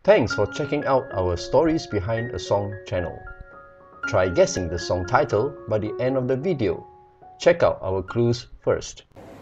Thanks for checking out our Stories Behind a Song channel. Try guessing the song title by the end of the video. Check out our clues first.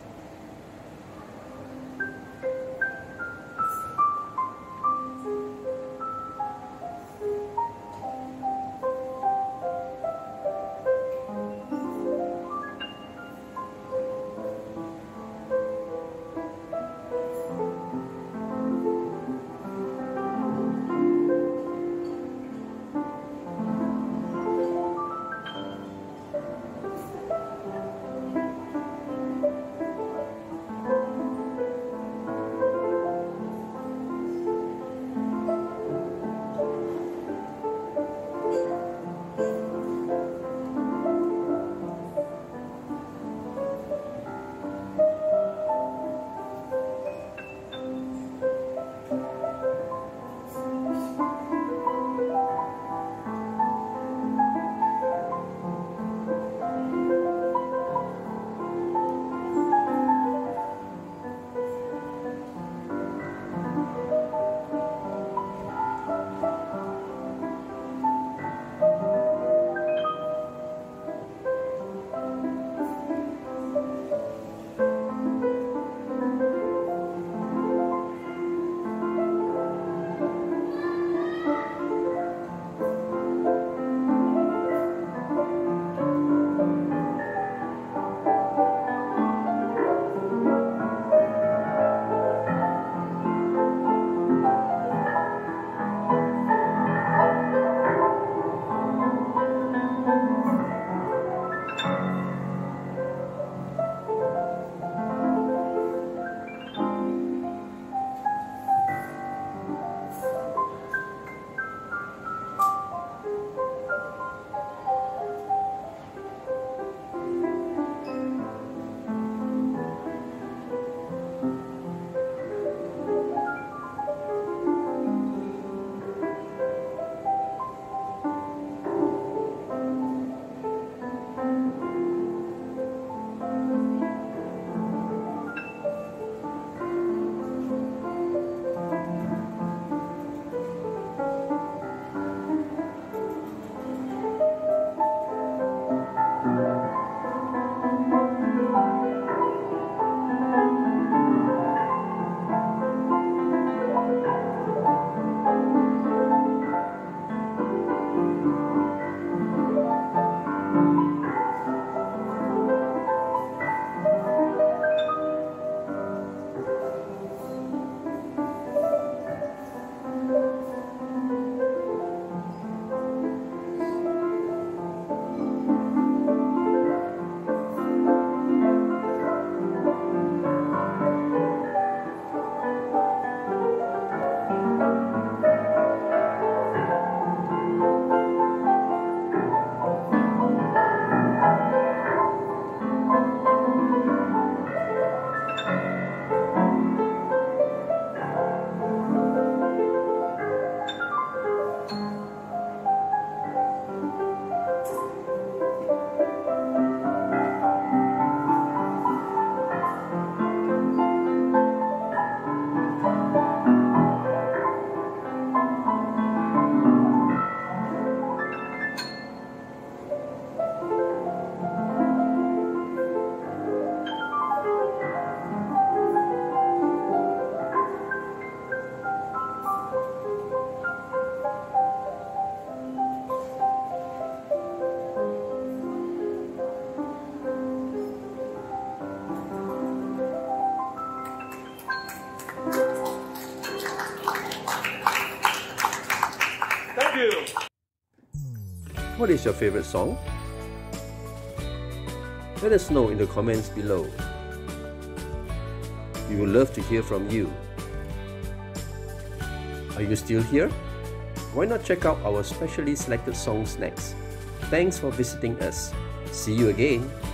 What is your favorite song? Let us know in the comments below. We would love to hear from you. Are you still here? Why not check out our specially selected songs next? Thanks for visiting us. See you again.